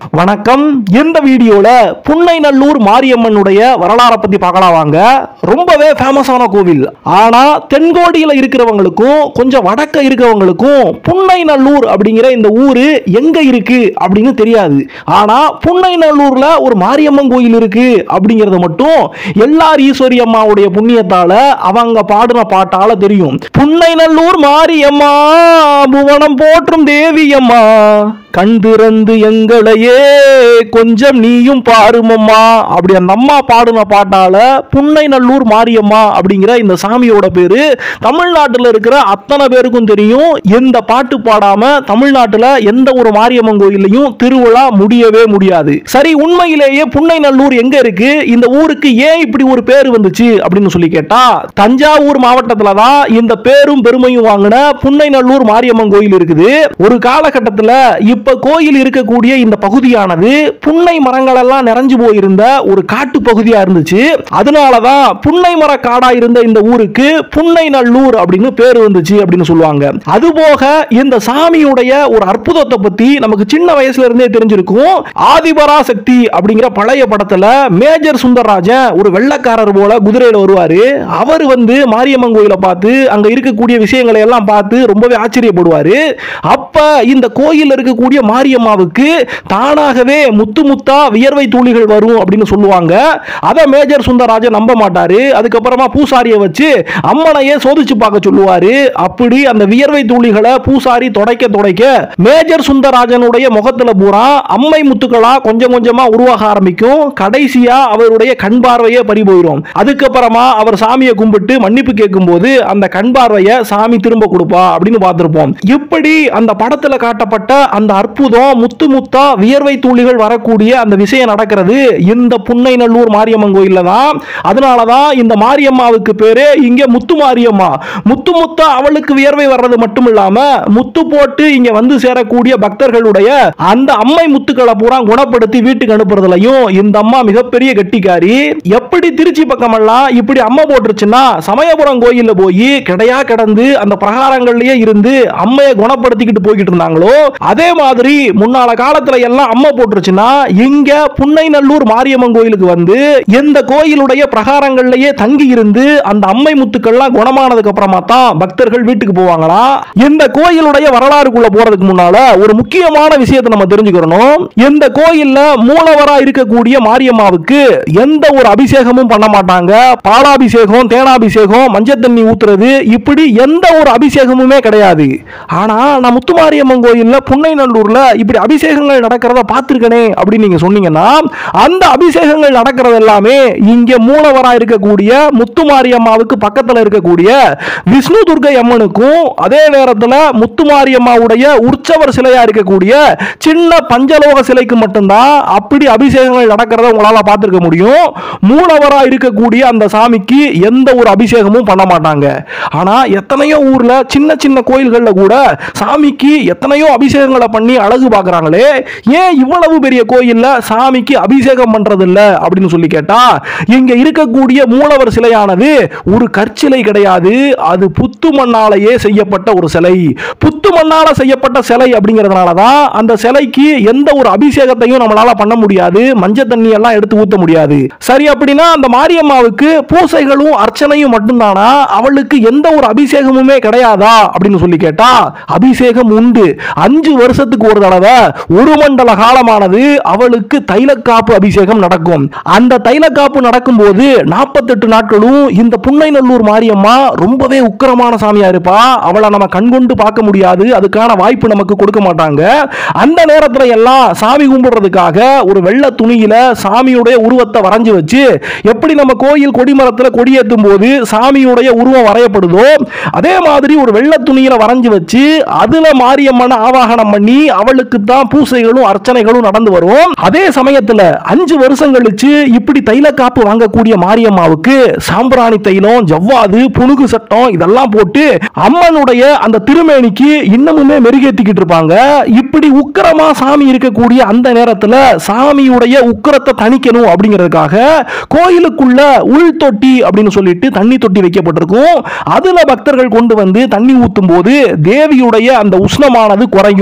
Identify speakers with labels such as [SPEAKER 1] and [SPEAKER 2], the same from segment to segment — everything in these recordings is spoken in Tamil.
[SPEAKER 1] வணக்கம். இந்த வீடியோல புன்னைநல்லூர் மாரியம்மனுடைய வரலாறை பத்தி பார்க்கலாம் வாங்க. ரொம்பவே ஃபேமஸான கோவில். ஆனா தென்கோடியில இருக்கிறவங்களுக்கும் கொஞ்சம் வடக்க இருக்கிறவங்களுக்கும் புன்னைநல்லூர் அப்படிங்கிற இந்த ஊரு எங்க இருக்கு அப்படின்னு தெரியாது. ஆனா புன்னைநல்லூர்ல ஒரு மாரியம்மன் கோயில் இருக்கு அப்படிங்கறது மட்டும் எல்லார் ஈஸ்வரி அம்மாவுடைய புண்ணியத்தால அவங்க பாடின பாட்டால தெரியும். புன்னைநல்லூர் மாரியம்மா புவனம் போற்றும் தேவியம்மா, கண் திறந்து எங்களையே கொஞ்சம் நீயும் பாருமம்மா அப்படி அந்த அம்மா பாடின பாட்டால புன்னைநல்லூர் மாரியம்மா அப்படிங்கிற இந்த சாமியோட பேரு தமிழ்நாட்டில் இருக்கிற அத்தனை பேருக்கும் தெரியும். இந்த பாட்டு பாடாம தமிழ்நாட்டில் எந்த ஒரு மாரியம்மன் கோயிலையும் திருவிழா முடியவே முடியாது. சரி, உண்மையிலேயே புன்னைநல்லூர் எங்க இருக்கு, இந்த ஊருக்கு ஏன் இப்படி ஒரு பேர் வந்துச்சு அப்படின்னு சொல்லி கேட்டா, தஞ்சாவூர் மாவட்டத்தில் தான் இந்த பேரும் பெருமையும் வாங்கின புன்னைநல்லூர் மாரியம்மன் கோயில் இருக்குது. ஒரு காலகட்டத்தில் இப்ப கோயில் இருக்கக்கூடிய இந்த பகுதியானது புன்னை மரங்கள் எல்லாம் நிறைஞ்சு போயிருந்த ஒரு காட்டு பகுதியா இருந்துச்சு. அதனாலதான் புன்னை மர காடா இருந்த இந்த ஊருக்கு புன்னைநல்லூர் அப்படின்னு பேர் வந்துச்சு அப்படின்னு சொல்லுவாங்க. அதுபோக இந்த சாமியுடைய ஒரு அற்புதத்தை பத்தி நமக்கு சின்ன வயசுல இருந்தே தெரிஞ்சிருக்கும். ஆதிபராசக்தி அப்படிங்கிற பழைய படத்துல மேஜர் சுந்தரராஜன் ஒரு வெள்ளக்காரர் போல குதிரையில வருவாரு. அவர் வந்து மாரியம்மன் கோயிலை பார்த்து அங்க இருக்கக்கூடிய விஷயங்களை எல்லாம் பார்த்து ரொம்பவே ஆச்சரியப்படுவாரு. அப்ப இந்த கோயில் இருக்கக்கூடிய மாரியம்மாவுக்கு தானாகவே முத்து முத்தா வியர்வை துளிகள் வரும் அப்படின்னு சொல்லுவாங்க. அத மேஜர் சுந்தரராஜன் நம்ப மாட்டாரு. அதுக்கப்புறமா பூசாரியை வச்சு அம்மனையே சோதிச்சு பார்க்க சொல்லுவாரு. அப்படி அந்த வியர்வை துளிகளை பூசாரி துடைக்க துடைக்க மேஜர் சுந்தரராஜனுடைய முகத்துல பூரா அம்மை முத்துக்களா கொஞ்சம் கொஞ்சமா உருவாக ஆரம்பிக்கும். கடைசியா அவருடைய கண் பார்வையே பறி போயிடும். அதுக்கப்புறமா அவர் சாமியை கும்பிட்டு மன்னிப்பு கேட்கும் போது அந்த கண் பார்வையை சாமி திரும்ப கொடுப்பா அப்படின்னு பார்த்திருப்போம். இப்படி அந்த படத்துல காட்டப்பட்ட அந்த அற்புதம் முத்து முத்தா வியர்வை துளிகள் வரக்கூடிய அந்த விஷயம் நடக்கிறது இந்த புன்னைநல்லூர் மாரியம்மன் கோயில்ல தான். அதனாலதான் இந்த மாரியம்மாவுக்கு பேரு இங்க முத்து மாரியம்மா. முத்து முத்தா அவளுக்கு வியர்வை வர்றது மட்டும் இல்லாம முத்து போட்டு இங்க வந்து சேரக்கூடிய பக்தர்களுடைய அந்த அம்மை முத்துக்களை பூரா குணப்படுத்தி வீட்டுக்கு அனுப்புறதுலையும் இந்த அம்மா மிகப்பெரிய கெட்டிக்காரி. எப்படி திருச்சி பக்கமெல்லாம் இப்படி அம்மா போட்டுருச்சுன்னா சமயபுரம் கோயில்ல போய் கிடையா கிடந்து அந்த பிரகாரங்கள்லயே இருந்து அம்மையை குணப்படுத்திக்கிட்டு போய்கிட்டு இருந்தாங்களோ, அதே மாதிரி முன்னால காலத்துல எல்லாம் அம்மா போட்டுருச்சுன்னா இங்க புன்னைநல்லூர் மாரியம்மன் கோயிலுக்கு வந்து இந்த கோயிலுடைய பிரகாரங்கள்லயே தங்கி இருந்து அந்த அம்மை முத்துக்கள்லாம் குணமானதுக்கு அப்புறமா தான் பக்தர்கள் வீட்டுக்கு போவாங்களா. இந்த கோயிலுடைய வரலாறுக்குள்ள போறதுக்கு முன்னால ஒரு முக்கியமான விஷயத்தை நம்ம தெரிஞ்சுக்கணும். இந்த கோயில்ல மூலவரா இருக்கக்கூடிய மாரியம்மாவுக்கு எந்த ஒரு அபிஷேகமும் பண்ண மாட்டாங்க. பாலாபிஷேகம், தேனாபிஷேகம், மஞ்சள் தண்ணி ஊத்துறது இப்படி எந்த ஒரு அபிஷேகமுமே கிடையாது. ஆனா நான் முத்துமாரியம்மன் கோயில்ல புன்னைநல்லூர்ல இப்படி அபிஷேகங்கள் நடக்கிறத பார்த்திருக்கனே அப்படின்னு நீங்க சொன்னீங்கன்னா, அந்த அபிஷேகங்கள் நடக்கிறது எல்லாமே இங்க மூலவரா இருக்கக்கூடிய முத்துமாரியம்மாவுக்கு பக்கத்துல இருக்கக்கூடிய விஷ்ணு துர்க்கை அம்மனுக்கும், அதே நேரத்தில் முத்துமாரியம்மாவுடைய உற்சவர் சிலையா இருக்கக்கூடிய சின்ன பஞ்சலோக சிலைக்கு மட்டும்தான் அப்படி அபிஷேகங்கள் நடக்கிறத உங்களால பார்த்திருக்க முடியும். மூலவரா இருக்கக்கூடிய அந்த சாமிக்கு எந்த ஒரு அபிஷேகமும் பண்ண மாட்டாங்க. ஆனா எத்தனையோ ஊர்ல சின்ன சின்ன கோயில்கள்ல கூட சாமிக்கு எத்தனையோ அபிஷேகங்களை பண்ணி அழகு பார்க்கறாங்களே, ஏன் இவ்வளவு பெரிய கோயில்ல சாமிக்கு அபிஷேகம் பண்றது இல்ல அப்படின்னு சொல்லி கேட்டா, இங்க இருக்கக்கூடிய மூலவர் சிலையானது ஒரு கற்சிலை கிடையாது. அது புத்து மண்ணாலேயே செய்யப்பட்ட ஒரு சிலை. புத்து மண்ணால செய்யப்பட்ட சிலை அப்படிங்கிறதுனால தான் அந்த சிலைக்கு எந்த ஒரு அபிஷேகத்தையும் நம்மளால பண்ண முடியாது. மஞ்சள் தண்ணி எல்லாம் எடுத்து ஊத்த முடியாது. சரி, அப்படின்னா அந்த மாரியம்மாவுக்கு பூசைகளும் அர்ச்சனையும் மட்டும்தானா, அவளுக்கு எந்த ஒரு அபிஷேகமுமே கிடையாதா அப்படின்னு சொல்லி கேட்டா, அபிஷேகம் உண்டு. 5 வருஷத்துக்கு ஒரு தடவை ஒரு மண்டல காலமானது அவளுக்கு தைலக்காப்பு அபிஷேகம் நடக்கும். அந்த தைலக்காப்பு நடக்கும் போது 48 நாட்களும் இந்த புன்னைநல்லூர் மாரியம்மா ரொம்பவே உக்கிரமான சாமியா இருப்பா. அவளை நம்ம கண்கொண்டு பார்க்க முடியாது. அதுக்கான வாய்ப்பு நமக்கு கொடுக்க மாட்டாங்க. அந்த நேரத்துல எல்லாம் சாமி கும்பிடுறதுக்காக ஒரு வெள்ளை துணியில சாமியுடைய உருவத்தை வரைஞ்சு வச்சு, எப்படி நம்ம கோயில் கொடிமரத்துல கொடியேற்றும் போது சாமியுடைய உருவம் வரையப்படுதோ அதே மாதிரி ஒரு வெள்ளை துணியில வரைஞ்சு வச்சு அதுல மாரியம்மனை ஆவாகனம் பண்ணி அவளுக்கு தான் பூசைகளும் அர்ச்சனைகளும் நடந்து வரும். அதே சமயத்துல 5 வருஷம் கழிச்சு இப்படி தைல காப்பு வாங்கக்கூடிய மாரியம்மாவுக்கு சாம்பிராணி தைலம், ஜவ்வாது, புனுகு சட்டம் இதெல்லாம் போட்டு அம்மனுடைய அந்த திருமேனிக்கு இன்னமுமே மெருகேத்திக்கிட்டு இருப்பாங்க. இப்படி உக்கிரமா சாமி இருக்கக்கூடிய அந்த நேரத்துல சாமியுடைய உக்கிரத்தை தணிக்கணும் அப்படிங்கிறதுக்காக கோயிலுக்குள்ள உள் தொட்டி அப்படின்னு சொல்லிட்டு தண்ணி தொட்டி வைக்கப்பட்டிருக்கும். அதுல பக்தர்கள் கொண்டு வந்து தண்ணி ஊத்தும் போது தேவியுடைய அந்த உஷ்ணமானது குறையும் அப்படின்னு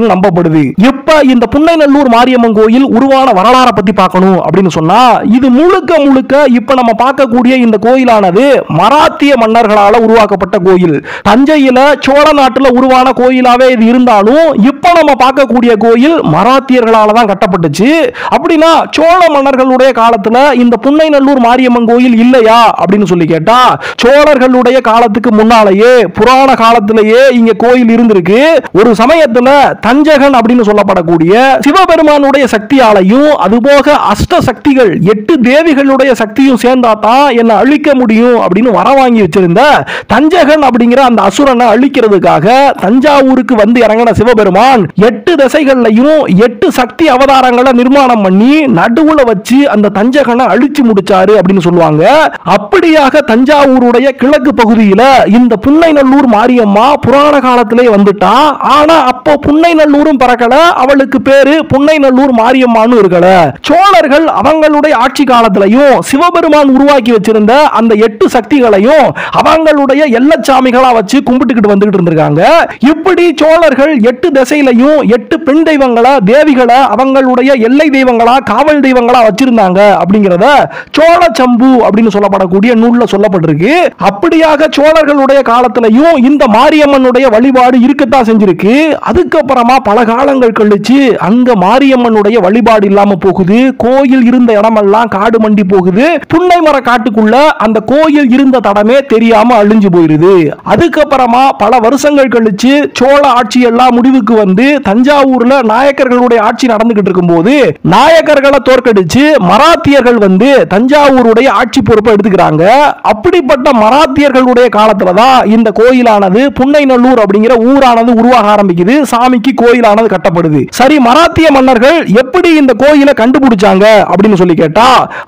[SPEAKER 1] அப்படின்னு நம்பப்படுது. இப்ப இந்த புன்னைநல்லூர் மாரியம்மன் கோயில் உருவான வரலாறை பத்தி பார்க்கணும் அப்படின்னு சொன்னா, இது முழுக்க முழுக்க இப்ப நம்ம பார்க்கக்கூடிய இந்த கோயிலானது மராத்திய மன்னர்களால உருவாக்கப்பட்ட கோயில். தஞ்சையில சோழ நாட்டுல உருவான கோயிலாவே இது இருந்தாலும் இப்ப நம்ம பார்க்கக்கூடிய கோயில் மராத்தியர்களால தான் கட்டப்பட்டுச்சு. அப்படின்னா சோழ மன்னர்களுடைய காலத்துல இந்த புன்னைநல்லூர் மாரியம்மன் கோயில் இல்லையா அப்படின்னு சொல்லி கேட்டா, சோழர்களுடைய காலத்துக்கு முன்னாலேயே புராண காலத்திலேயே இங்க கோயில் இருந்திருக்கு. ஒரு சமயத்துல தஞ்சகன் அப்படின்னு சொல்லப்படக்கூடிய சிவபெருமானுடைய சக்தியாலையும் அதுபோக அஷ்ட சக்திகள் 8 தேவிகளுடைய சக்தியும் சேர்ந்தா தான் என்ன அழிக்க முடியும் அப்படின்னு வர வாங்கி வச்சிருந்த தஞ்சகன் அப்படிங்கிற அந்த அசுரனை அழிக்கிறதுக்காக தஞ்சாவூருக்கு வந்து இறங்கின சிவபெருமான் 8 திசைகள்லையும் 8 சக்தி அவதாரங்களை நிர்மாணம் பண்ணி நடுவுல வச்சு அந்த தஞ்சகனை அழிச்சு முடிச்சாரு அப்படின்னு சொல்லுவாங்க. அப்படியாக தஞ்சாவூருடைய கிழக்கு பகுதியில இந்த புன்னைநல்லூர் மாரியம்மா புராண காலத்திலே வந்துட்டா. ஆனா அப்போ புன்னைநல்லூரும் பறக்கல, அவளுக்கு பேரு புன்னைநல்லூர் மாரியம்மான்னு இருக்கல. சோழர்கள் அவங்களுடைய ஆட்சி காலத்திலையும் சிவபெருமான் உருவாக்கி வச்சிருந்த அந்த 8 சக்திகளையும் அவங்களுடைய எல்லச்சாமிகளா வச்சு கும்பிட்டுக்கிட்டு வந்துகிட்டு இருந்திருக்காங்க. இப்படி சோழர்கள் 8 திசையிலையும் 8 பெண் தெய்வங்களா தேவிகளை அவங்களுடைய எல்லை தெய்வங்களா காவல் தெய்வங்களா வச்சிருந்தாங்க அப்படிங்கறத சோழ சம்பு அப்படின்னு சொல்லப்படக்கூடிய நூல்ல சொல்லப்பட்டிருக்கு. அப்படியாக சோழர்களுடைய காலத்திலையும் இந்த மாரியம்மனுடைய வழிபாடு இருக்கத்தான் செஞ்சிருக்கு. அதுக்கப்புறமா பல காலங்கள் கழிச்சு அங்க மாரியம்மனுடைய வழிபாடு இல்லாம போகுது. கோயில் இருந்த இடமெல்லாம் காடு மண்டி போகுது. புன்னை மர காட்டுக்குள்ள அந்த கோயில் இருந்த தடமே தெரியாம அழிஞ்சு போயிருது. அதுக்கப்புறமா பல வருஷங்கள் கழிச்சு சோழ ஆட்சி எல்லாம் முடிவுக்கு வந்து தஞ்சாவூர்ல நாயக்கர்களுடைய ஆட்சி நடந்துகிட்டு இருக்கும்போது நாயக்கர்களை தோற்கடிச்சு மராத்தியர்கள் வந்து தஞ்சாவூருடைய ஆட்சி பொறுப்பை எடுத்துக்கிறாங்க. அப்படிப்பட்ட மராத்தியர்களுடைய காலத்துலதான் இந்த கோயிலானது புன்னைநல்லூர் அப்படிங்கிற ஊரானது உருவாக ஆரம்பிக்குது. சாமிக்கு கோயிலானது கட்டப்படுது. சரி, மராத்திய மன்னர்கள் எப்படி இந்த கோயிலை கண்டுபிடிச்சாங்க அப்படின்னு சொல்லி கேட்டா,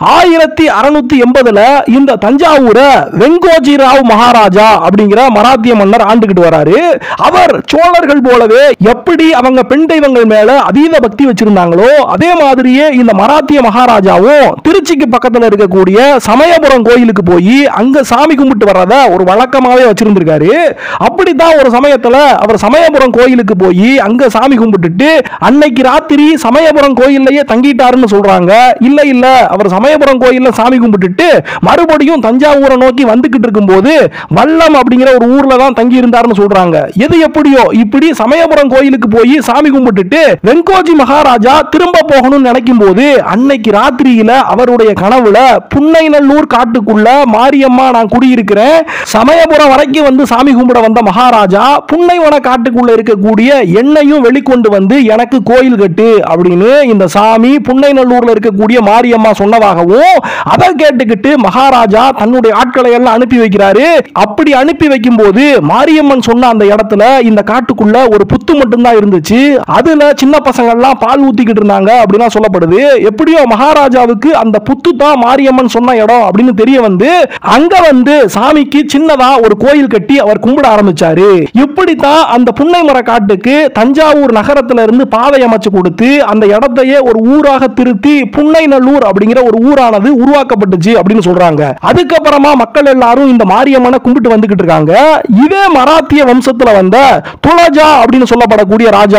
[SPEAKER 1] 1680ல இந்த தஞ்சாவூரை வெங்கோஜி ராவ் மகாராஜா அப்படிங்கிற மராத்திய மன்னர் ஆண்டுகிட்டு வராரு. அவர் சோழர்கள் போலவே எப்படி அவங்க பெண் தெய்வங்கள் மேல அதீத பக்தி வச்சிருந்தாங்களோ அதே மாதிரியே இந்த மராத்திய மகாராஜாவும் திருச்சிக்கு பக்கத்துல இருக்கக்கூடிய சமயபுரம் கோயிலுக்கு போய் அங்க சாமி கும்பிட்டு வர்றத ஒரு வழக்கமாவே வச்சிருந்திருக்காரு. அப்படித்தான் ஒரு சமயத்துல அவர் சமயபுரம் கோயிலுக்கு போய் அங்க சாமி கும்பிட்டுட்டு அன்னைக்கு ராத்திரி சமயபுரம் கோயிலையே தங்கிட்டாருன்னு சொல்றாங்க. இல்ல இல்ல, அவர் சமயபுரம் கோயில்ல சாமி கும்பிட்டுட்டு மறுபடியும் தஞ்சாவூரை நோக்கி வந்துகிட்டு இருக்கும்போது வல்லம் அப்படிங்கிற ஒரு ஊர்ல தான் தங்கி இருந்தாருன்னு சொல்றாங்க. எது எப்படியோ இப்படி சமயபுரம் கோயிலுக்கு போய் சாமி கும்பிட்டுட்டு வெங்கோஜி மகாராஜா திரும்ப போகணும்னு நினைக்கும் போது அன்னைக்கு ராத்திரியில அவருடைய கனவுல புன்னைநல்லூர் காட்டுக்குள்ள மாரியம்மா நான் குடியிருக்கிறேன், சமயபுரம் வரைக்கும் வந்து சாமி கும்பிட வந்த மகாராஜா புன்னைவன காட்டுக்குள்ள இருக்கக்கூடிய எண்ணெயும் வெளிக்கொண்டு வந்து எனக்கு கோயில் கட்டு அப்படின்னு இந்த சாமி புன்னைநல்லூர்ல இருக்கக்கூடிய மாரியம்மா சொன்னதாகவும் அதை கேட்டுக்கிட்டு மகாராஜா தன்னுடைய ஆட்களை எல்லாம் அனுப்பி வைக்கிறாரு. அப்படி அனுப்பி வைக்கும் போது மாரியம்மன் சொன்ன அந்த இடத்துல இந்த காட்டுக்குள்ள ஒரு புத்து மட்டும்தான் இருந்துச்சு. அதுல சின்ன பசங்க எல்லாம் பால் ஊத்திக்கிட்டு இருந்தாங்க அப்படின்னா சொல்லப்படுது. எப்படியோ மகாராஜாவுக்கு அந்த புத்து தான் மாரியம்மன் சொன்ன இடம் அப்படின்னு தெரிய வந்து அங்க வந்து சாமிக்கு சின்னதா ஒரு கோயில் கட்டி அவர் கும்பிட ஆரம்பிச்சாரு. இப்படித்தான் அந்த புன்னை மர காட்டுக்கு தஞ்சாவூர் நகரத்துல இருந்து பாதை அமைச்சு கொடுத்து அந்த இடத்தையே ஒரு ஊராக திருத்தி புன்னைநல்லூர் அப்படிங்கிற ஒரு ஊரானது உருவாக்கப்பட்டுச்சு அப்படின்னு சொல்றாங்க. அதுக்கப்புறமா மக்கள் எல்லாரும் இந்த மாரியம்மனை கும்பிட்டு வந்துகிட்டு இருக்காங்க. இதே மராத்திய வம்சத்துல வந்த துளஜா அப்படின்னு சொல்லப்படக்கூடிய ராஜா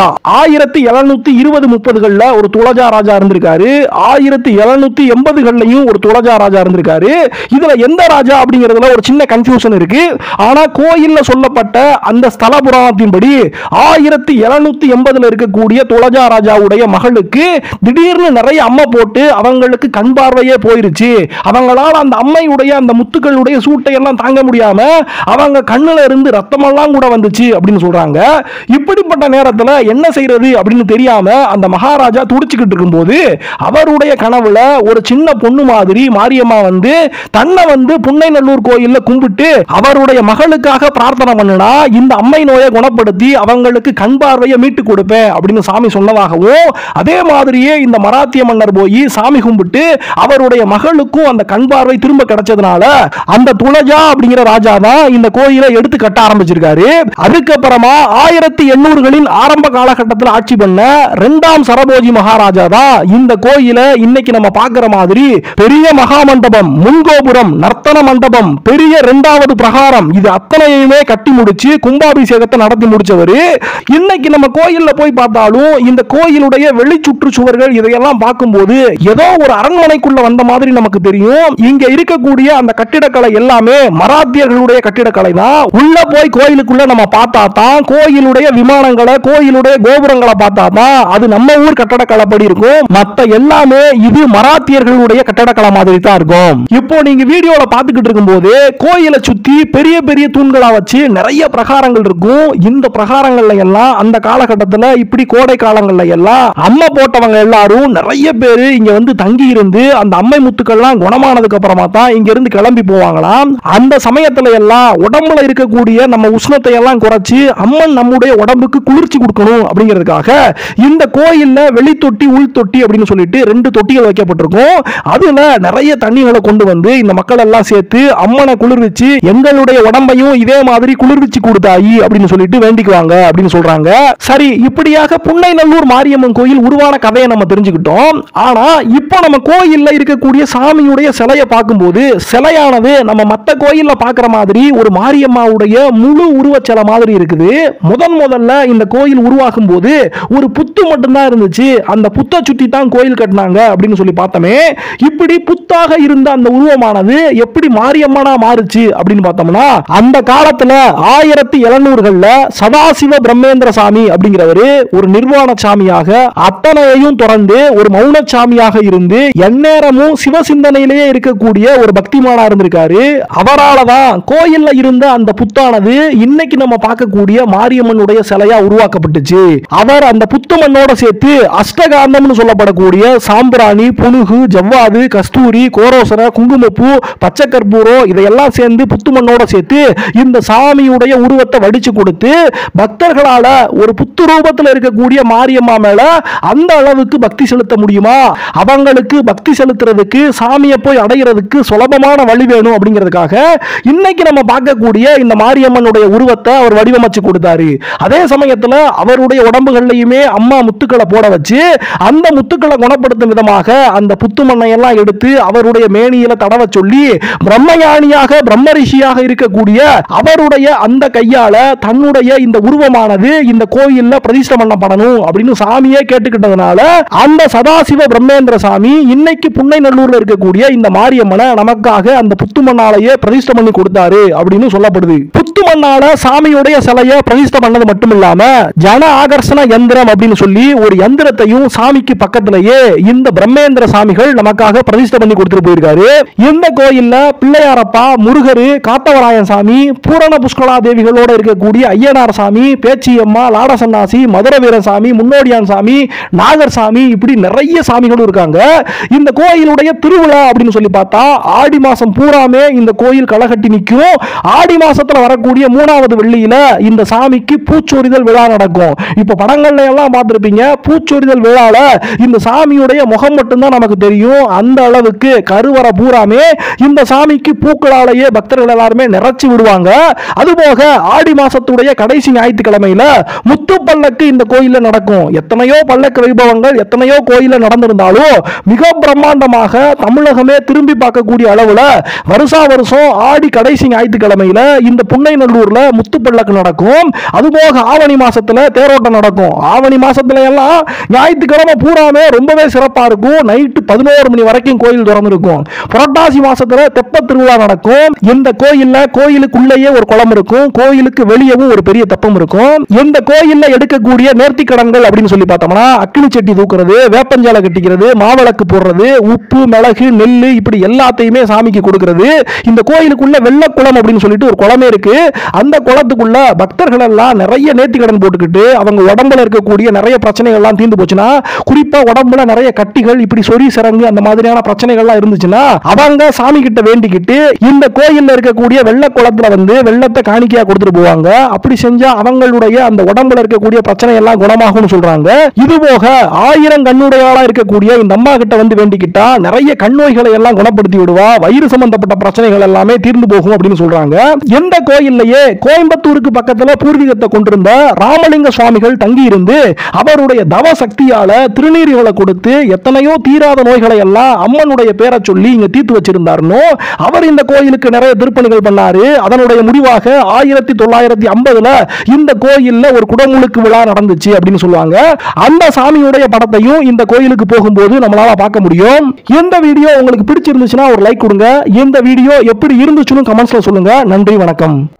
[SPEAKER 1] 1720-30கள்ல ஒரு துளஜா ராஜா இருந்திருக்காரு. 1780கள்லயும் ஒரு துளஜா ராஜா இருந்திருக்காரு. இதுல எந்த ராஜா அப்படிங்கிறதுல ஒரு சின்ன கன்ஃபியூஷன் இருக்கு. ஆனா கோயில்ல சொல்லப்பட்ட அந்த ஸ்தல புராணத்தின்படி 1780ல இருக்கக்கூடிய துளஜா ராஜாவுடைய மகளுக்கு திடீர்னு நிறைய அம்மை போட்டு அவங்களுக்கு கண் பார்வையே போயிருச்சு. அவங்களால அந்த அம்மையுடைய அந்த முத்துக்களுடைய சூட்டை எல்லாம் தாங்க முடியாம அவங்க கண்ணுல இருந்து ரத்தமெல்லாம் கூட வந்துச்சு அப்படின்னு சொல்றாங்க. இப்படிப்பட்ட நேரத்துல என்ன செய்யறது அப்படின்னு தெரியாம அந்த மகாராஜா துடிச்சுக்கிட்டு இருக்கும்போது அவருடைய கனவுல ஒரு சின்ன பொண்ணு மாதிரி மாரியம்மா வந்து தன்னை வந்து புன்னைநல்லூர் கோயில்ல கும்பிட்டு அவருடைய மகளுக்காக பிரார்த்தனை பண்ணுனா இந்த அம்மை நோயை குணப்படுத்தி அவங்களுக்கு கண் பார்வையை மீட்டு கொடுப்பேன் அப்படின்னு சாமி சொன்னதாகவும் அதே மாதிரியே இந்த மராத்திய மன்னர் போய் சாமி கும்பிட்டு அவருடைய மகளுக்கும் அந்த கண் பார்வை திரும்ப கிடைச்சதுனால அந்த துளஜா அப்படிங்கிற ராஜா தான் இந்த கோயிலை எடுத்து கட்ட ஆரம்பிச்சிருக்காரு. அதுக்கப்புறமா 1800களின் ஆரம்ப காலகட்டத்தில் ஆட்சி பண்ண 2ஆம் சரபோஜி மகாராஜா தான் இந்த கோயிலை இன்னைக்கு நம்ம பார்க்கிற மாதிரி பெரிய மகா மண்டபம், முன்கோபுரம், நர்த்தன மண்டபம், பெரிய 2வது பிரகாரம் இது அத்தனையுமே கட்டி முடிச்சு கும்பாபிஷேகத்தை நடத்தி முடிச்சவர். இன்னைக்கு நம்ம கோயில்ல போய் பார்த்தாலும் இந்த கோயிலுடைய வெளி சுற்றுச்சுவர்கள் இதையெல்லாம் பார்க்கும்போது ஏதோ ஒரு அரண்மனைக்குள்ள வந்த மாதிரி நமக்கு தெரியும். இங்க இருக்கக்கூடிய அந்த கட்டிடக்கலை எல்லாமே மராத்தியர்களுடைய கட்டிடக்கலை தான். உள்ள போய் கோயிலுக்குள்ள நம்ம பார்த்தா தான் கோயிலுடைய விமானங்களை, கோயிலுடைய கோபுரங்களை பார்த்தா தான் அது நம்ம ஊர் கட்டடக்கலைப்படி இருக்கும். மத்த எல்லாமே இது மராத்தியர்களுடைய கட்டடக்கலை மாதிரி தான் இருக்கும். இப்போ நீங்க வீடியோல பார்த்துக்கிட்டு இருக்கும்போது கோயிலை சுத்தி பெரிய பெரிய தூண்களா வச்சு நிறைய பிரகாரங்கள் இருக்கும். இந்த பிரகாரங்கள்ல எல்லாம் அந்த காலகட்டத்தில் இப்படி கோடை காலங்கள்ல எல்லாம் அம்மை போட்டவங்க எல்லாரும் நிறைய பேர் இங்க வந்து தங்கி இருந்து அந்த அம்மை முத்துக்கள்லாம் குணமானதுக்கு அப்புறமா தான் இங்க இருந்து கிளம்பி போவாங்களாம். அந்த சமயத்துல எல்லாம் உடம்புல இருக்கக்கூடிய நம்ம உஷ்ணத்தை எல்லாம் குறைச்சு அம்மன் நம்முடைய உடம்புக்கு குளிர்ச்சி கொடுக்கணும் அப்படிங்கிறதுக்காக இந்த கோயில்ல வெளி தொட்டி உள் தொட்டி அப்படின்னு சொல்லிட்டு 2 தொட்டிகள் வைக்கப்பட்டிருக்கும். அதுல நிறைய தண்ணிகளை கொண்டு வந்து இந்த மக்கள் எல்லாம் சேர்த்து அம்மனை குளிர்விச்சு எங்களுடைய உடம்பையும் இதே மாதிரி குளிர்விச்சு கொடுத்தாயி அப்படின்னு சொல்லிட்டு வேண்டிக்குவாங்க அப்படின்னு சொல்றாங்க. சரி, இப்படியாக புன்னைநல்லூர் மாரியம்மன் கோயில் உருவான கதையை நம்ம தெரிஞ்சுக்கிட்டோம். ஆனா இப்போ நம்ம கோயில்ல இருக்கக்கூடிய சாமியுடைய சிலையை பார்க்கும்போது சிலையானது நம்ம மத்த கோயில்ல பார்க்கிற மாதிரி ஒரு மாரியம்மாவுடைய முழு உருவச்சிலை மாதிரி இருக்குது. முதல்ல இந்த கோயில் உருவாகும் போது ஒரு புத்து மட்டும்தான் இருந்துச்சு. அந்த புத்தை சுத்தி தான் கோயில் கட்டினாங்க அப்படின்னு சொல்லி பார்த்தோமே. இப்படி புத்தாக இருந்த அந்த உருவமானது எப்படி மாரியம்மனா மாறுச்சு அப்படின்னு பார்த்தோம்னா, அந்த காலத்துல 1700கள்ல சதாசிவ பிரம்மேந்திர சாமி அப்படிங்கிறவரு ஒரு நிர்வாண சாமியாக அத்தனையையும் தொடர்ந்து ஒரு மௌன சாமியாக இருந்து எந்நேரமும் சிவசிந்தனையிலேயே இருக்கக்கூடிய ஒரு பக்திமானா இருந்திருக்காரு. அவரால் தான் கோயில்ல இருந்த அந்த புத்தானது இன்னைக்கு நம்ம பார்க்கக்கூடிய மாரியம்மனுடைய சிலையா உருவாக்கப்பட்டுச்சு. அவர் அந்த புத்து மண்ணோட சேர்த்து அஷ்டகாந்தம்னு சொல்லப்படக்கூடிய சாம்பிராணி, புனுகு, ஜவ்வாது, கஸ்தூரி, கோரோசனை, குங்குமப்பூ, பச்சை கற்பூரம் இதையெல்லாம் சேர்ந்து புத்து மண்ணோட சேர்த்து இந்த சாமியுடைய உருவத்தை வடிச்சு கொடுத்து பக்தர்களால ஒரு புத்து ரூபத்தில் இருக்கக்கூடிய மாரியம்மா மேல அந்த அளவுக்கு பக்தி செலுத்த முடியுமா, அவங்களுக்கு பக்தி செலுத்துறதுக்கு சாமியை போய் அடைகிறதுக்கு சுலபமான வழி வேணும் அப்படிங்கிறதுக்காக இன்னைக்கு நம்ம பார்க்கக்கூடிய இந்த மாரியம்மனுடைய உருவத்தை அவர் வடிவமைச்சு கொடுத்தாரு. அதே சமயத்தில் அவருடைய உடம்புகள்லையுமே அம்மா முத்துக்களை போட வச்சு அந்த முத்துக்களை குணப்படுத்தும் விதமாக அந்த புத்து மண்ணை எல்லாம் எடுத்து அவருடைய மேனியில தடவ சொல்லி பிரம்மஞானியாக பிரம்மரிஷியாக இருக்கக்கூடிய அவருடைய அந்த கையால தன்னுடைய இந்த உருவமானது இந்த கோயில்ல பிரதிஷ்டை பண்ணப்படணும் அப்படின்னு சாமியே கேட்டுக்கிட்டதுனால அந்த சதாசிவ பிரம்மேந்திர சாமி இன்னைக்கு புன்னைநல்லூர்ல இருக்கக்கூடிய இந்த மாரியம்மனை நமக்காக அந்த புத்து மண்ணாலேயே பிரதிஷ்டை பண்ணி கொடுத்தாரு அப்படின்னு சொல்லப்படுது. புத்து மண்ணால சாமியுடைய சிலையை பிரதிஷ்டை பண்ணது மட்டும் இல்லாம ஜன ஆகர்ஷண யந்திரம் அப்படின்னு சொல்லி ஒரு யந்திரத்தையும் சாமிக்கு பக்கத்திலேயே இந்த பிரம்மேந்திர சாமிகள் நமக்காக பிரதிஷ்டை பண்ணி கொடுத்துட்டு போயிருக்காரு. இந்த கோயில்ல பிள்ளையாரப்பா, முருகர், காத்தவராயன் சாமி, பூரண புஷ்கலா தேவிகளோட இருக்கக்கூடிய ஐயனார் சாமி, பேச்சியம்மா, லாடசன்னாசி, மதுரை வீரசாமி, முன்னோடியான் சாமி, நாகர் சாமி இப்படி நிறைய சாமிகளும் இருக்காங்க. இந்த கோயிலுடைய திருவிழா அப்படின்னு சொல்லி பார்த்தா ஆடி மாசம் பூராமே இந்த கோயில் களகட்டி நிற்கும். ஆடி மாசத்துல வரக்கூடிய 3வது வெள்ளியில இந்த சாமிக்கு பூச்சொரிதல் விழா நடக்கும். இப்ப படங்கள்ல எல்லாம் பார்த்திருப்பீங்க. பூச்சொரிதல் விழால இந்த சாமியுடைய முகம் மட்டும்தான் நமக்கு தெரியும். அந்த அளவுக்கு கருவறை பூராமே இந்த சாமிக்கு பூக்களாலேயே பக்தர்கள் எல்லாருமே நிறைச்சு விடுவாங்க. அதுபோக ஆடி மாசத்துடைய கடைசி ஞாயிற்றுக்கிழமையில முத்து பல்லக்கு இந்த கோயில்ல நடக்கும். எத்தனையோ பல்லக்கு வைபவங்கள் எத்தனையோ கோயில்ல நடந்திருந்தாலும் மிக பிரம்மாண்டமாக தமிழகமே திரும்பி பார்க்கக்கூடிய அளவுல வருஷா வருஷம் ஆடி கடைசி ஞாயிற்றுக்கிழமையில இந்த புன்னைநல்லூர்ல முத்து பல்லக்கு நடக்கும். அதுபோக ஆவணி மாசத்துல தேரோட்டம் நடக்கும். ஆவணி மாசத்துல எல்லாம் ஞாயிற்றுக்கிழமை பூராமே ரொம்பவே சிறப்பா இருக்கும். நைட்டு 11 மணி வரைக்கும் கோயில் திறந்திருக்கும். புரட்டாசி மாசத்துல தெப்ப திருவிழா நடக்கும். இந்த கோயில்ல கோயிலுக்குள்ளேயே ஒரு குளம் இருக்கும். கோயிலுக்கு வெளியவும் ஒரு பெரிய தெப்பம் இருக்கும். இந்த கோயில்ல எடுக்கக்கூடிய நேர்த்திக்கடன்கள் அப்படின்னு சொல்லி பார்த்தோம்னா அக்கினி சட்டி தூக்குறது, வேப்பஞ்சாலை கட்டிக்கிறது, மாவிளக்கு போடுறது, உப்பு, மிளகு, நெல்லு இப்படி எல்லாத்தையுமே சாமிக்கு கொடுக்கிறது. இந்த கோயிலுக்குள்ள வெள்ளக்குளம் அப்படின்னு சொல்லிட்டு ஒரு குளமே இருக்கு. அந்த குளத்துக்குள்ள பக்தர்கள் எல்லாம் நிறைய நேர்த்திக்கடன் போட்டுக்கிட்டு அவங்க உடம்புல இருக்கக்கூடிய நிறைய பிரச்சனைகள் எல்லாம் தீர்ந்து போச்சுன்னா, குறிப்பா உடம்புல நிறைய கட்டிகள் இப்படி சொறி சிறங்கு அந்த மாதிரியான பிரச்சனைகள்லாம் இருந்துச்சுன்னா அவங்க சாமி கிட்ட வேண்டிக்கிட்டு இந்த கோயில்ல இருக்கக்கூடிய வெள்ள குளத்துல வந்து வெள்ளத்தை காணிக்கையா கொடுத்துட்டு போவாங்க. அப்படி செஞ்சா அவங்களுடைய அந்த உடம்புல இருக்கக்கூடிய பிரச்சனை எல்லாம் குணமாகும்னு சொல்றாங்க. இது போக 1000 கண்ணுடையாளா இருக்கக்கூடிய இந்த அம்மா கிட்ட வந்து வேண்டிக்கிட்டா நிறைய கண்ணோய்களை எல்லாம் குணப்படுத்தி விடுவா. வயிறு சம்பந்தப்பட்ட பிரச்சனைகள் எல்லாமே தீர்ந்து போகும் அப்படின்னு சொல்றாங்க. எந்த கோயில்லையே கோயம்புத்தூருக்கு பக்கத்துல பூர்வீகத்தை கொண்டிருந்த ராமலிங்க சுவாமிகள் தங்கி இருந்து அவருடைய தவ சக்தியால திருநீர்களை கொடுத்து எத்தனையோ தீராத நோய்களை எல்லாம் அம்மனுடைய பேரை சொல்லி இங்க தீர்த்து வச்சிருந்தாருன்னு அவர் இந்த கோயிலுக்கு நிறைய திருப்பணிகள் பண்ணாரு. அதனுடைய முடிவாக 1950ல இந்த கோயில்ல ஒரு குடமுழு குடமுழுக்கு விழா நடந்துச்சு அப்படின்னு சொல்லுவாங்க. அந்த சாமியுடைய படத்தையும் இந்த கோயிலுக்கு போகும்போது நம்மளால பார்க்க முடியும். இந்த வீடியோ உங்களுக்கு பிடிச்சிருந்துச்சுன்னா ஒரு லைக் கொடுங்க. இந்த வீடியோ எப்படி இருந்துச்சுன்னு கமெண்ட்ஸ்ல சொல்லுங்க. நன்றி, வணக்கம்.